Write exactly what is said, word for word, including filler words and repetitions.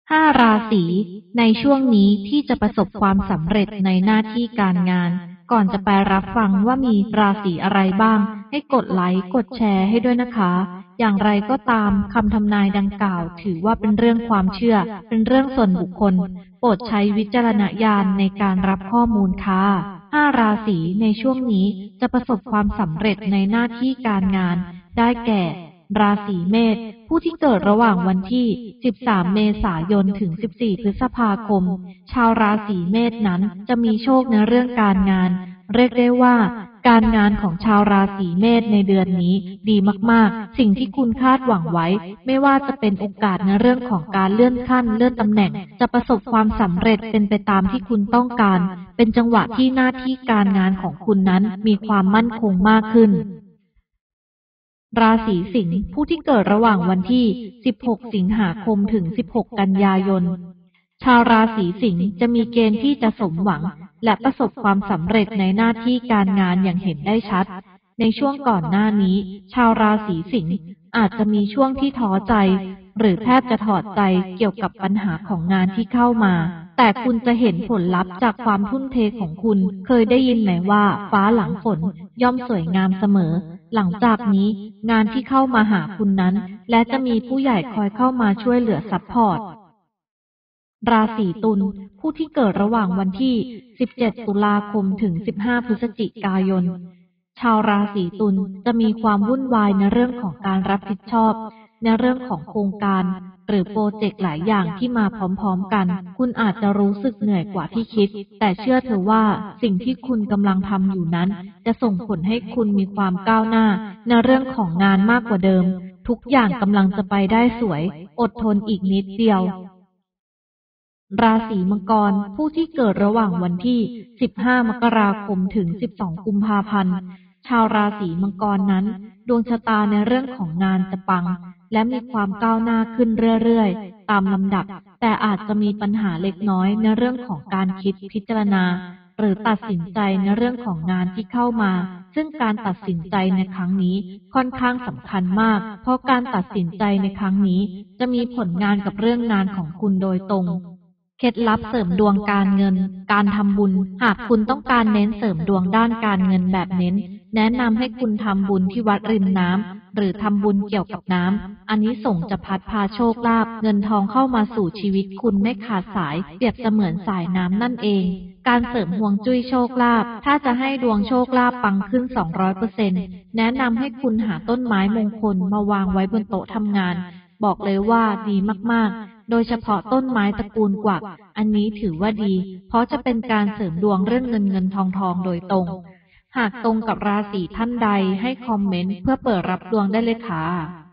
ห้าราศีในช่วงนี้ที่จะประสบความสำเร็จในหน้าที่การงานก่อนจะไปรับฟังว่ามีราศีอะไรบ้างให้กดไลค์กดแชร์ให้ด้วยนะคะอย่างไรก็ตามคำทำนายดังกล่าวถือว่าเป็นเรื่องความเชื่อเป็นเรื่องส่วนบุคคลโปรดใช้วิจารณญาณในการรับข้อมูลค่ะห้าราศีในช่วงนี้จะประสบความสำเร็จในหน้าที่การงานได้แก่ราศีเมษผู้ที่เกิดระหว่างวันที่สิบสามเมษายนถึงสิบสี่พฤษภาคมชาวราศีเมษนั้นจะมีโชคในเรื่องการงานเรียกได้ว่าการงานของชาวราศีเมษในเดือนนี้ดีมากๆสิ่งที่คุณคาดหวังไว้ไม่ว่าจะเป็นโอกาสในเรื่องของการเลื่อนขั้นเลื่อนตำแหน่งจะประสบความสำเร็จเป็นไปตามที่คุณต้องการเป็นจังหวะที่หน้าที่การงานของคุณนั้นมีความมั่นคงมากขึ้นราศีสิงห์ผู้ที่เกิดระหว่างวันที่สิบหกสิงหาคมถึงสิบหกกันยายนชาวราศีสิงห์จะมีเกณฑ์ที่จะสมหวังและประสบความสำเร็จในหน้าที่การงานอย่างเห็นได้ชัดในช่วงก่อนหน้านี้ชาวราศีสิงห์อาจจะมีช่วงที่ท้อใจหรือแทบจะถอดใจเกี่ยวกับปัญหาของงานที่เข้ามาแต่คุณจะเห็นผลลัพธ์จากความทุ่มเทของคุณเคยได้ยินไหมว่าฟ้าหลังฝนย่อมสวยงามเสมอหลังจากนี้งานที่เข้ามาหาคุณนั้นและจะมีผู้ใหญ่คอยเข้ามาช่วยเหลือซัพพอร์ตราศีตุลผู้ที่เกิดระหว่างวันที่สิบเจ็ดตุลาคมถึงสิบห้าพฤศจิกายนชาวราศีตุลจะมีความวุ่นวายในเรื่องของการรับผิดชอบในเรื่องของโครงการหรือโปรเจกต์หลายอย่างที่มาพร้อมๆกันคุณอาจจะรู้สึกเหนื่อยกว่าที่คิดแต่เชื่อเถอะว่าสิ่งที่คุณกำลังทำอยู่นั้นจะส่งผลให้คุณมีความก้าวหน้าในเรื่องของงานมากกว่าเดิมทุกอย่างกำลังจะไปได้สวยอดทนอีกนิดเดียวราศีมังกรผู้ที่เกิดระหว่างวันที่สิบห้ามกราคมถึงสิบสองกุมภาพันธ์ชาวราศีมังกรนั้นดวงชะตาในเรื่องของงานจะปังและมีความก้าวหน้าขึ้นเรื่อยๆตามลำดับแต่อาจจะมีปัญหาเล็กน้อยในเรื่องของการคิดพิจารณาหรือตัดสินใจในเรื่องของงานที่เข้ามาซึ่งการตัดสินใจในครั้งนี้ค่อนข้างสำคัญมากเพราะการตัดสินใจในครั้งนี้จะมีผลงานกับเรื่องงานของคุณโดยตรงเคล็ดลับเสริมดวงการเงินการทำบุญหากคุณต้องการเน้นเสริมดวงด้านการเงินแบบเน้นแนะนำให้คุณทำบุญที่วัดริมน้ำหรือทำบุญเกี่ยวกับน้ำอันนี้ส่งจะพัดพาโชคลาภเงินทองเข้ามาสู่ชีวิตคุณไม่ขาดสายเปรียบเสมือนสายน้ำนั่นเองการเสริมห่วงจุ้ยโชคลาภถ้าจะให้ดวงโชคลาภปังขึ้น สองร้อยเปอร์เซ็นต์ แนะนำให้คุณหาต้นไม้มงคลมาวางไว้บนโต๊ะทำงานบอกเลยว่าดีมากๆโดยเฉพาะต้นไม้ตระกูลกวักอันนี้ถือว่าดีเพราะจะเป็นการเสริมดวงเรื่องเงินเงินทองทองโดยตรงหากตรงกับราศีท่านใดให้คอมเมนต์เพื่อเปิดรับดวงได้เลยค่ะ